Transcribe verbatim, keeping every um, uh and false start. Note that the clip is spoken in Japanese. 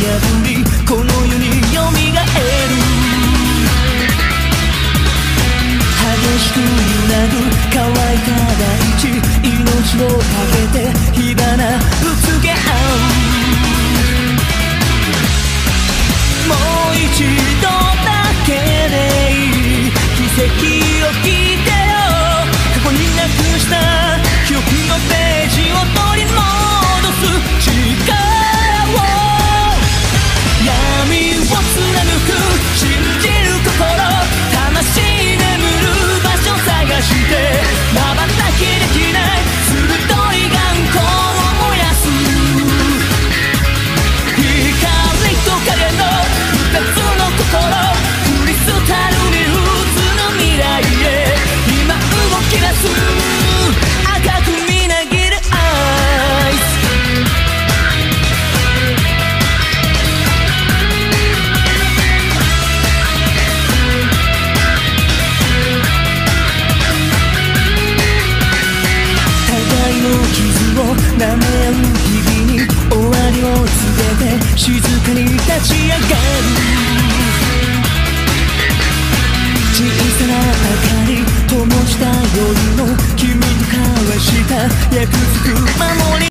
破りこの世によみがえる。激しく揺らぐ乾いた大地、命をかけて火花ぶつけ合う。もう一度だけでいい、奇跡を聞いてよ。過去になくした記憶のページを取り戻す力を、闇を貫く信じる心、魂眠る場所探して瞬きできない鋭い眼光を燃やす。光と影の二つの心、クリスタルに映る未来へ今動き出す。赤くみなぎるアイス、互いの傷を舐め合う日々に終わりを告げて静かに立ち上がる。小さな明かり灯した夜の君と交わした約束守り